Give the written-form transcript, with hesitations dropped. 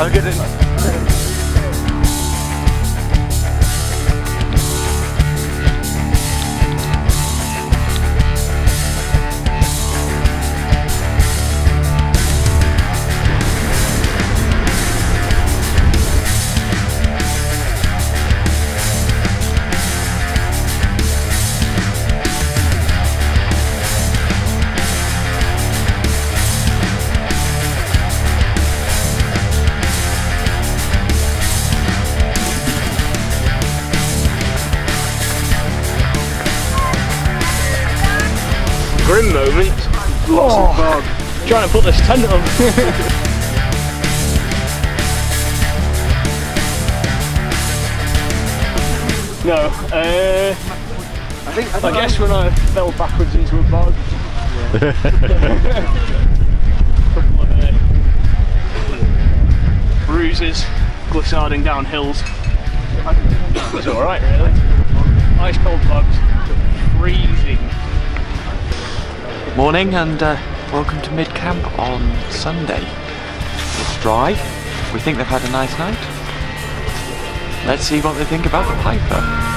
No, get in. Grim moment. Lots of fog. Trying to put this tent on. No, I guess when I fell backwards into a bog. Couple of bruises, glissading down hills. It was alright really. Ice cold bogs, freezing. Morning and welcome to mid-camp on Sunday. It's dry, we think they've had a nice night. Let's see what they think about the Piper.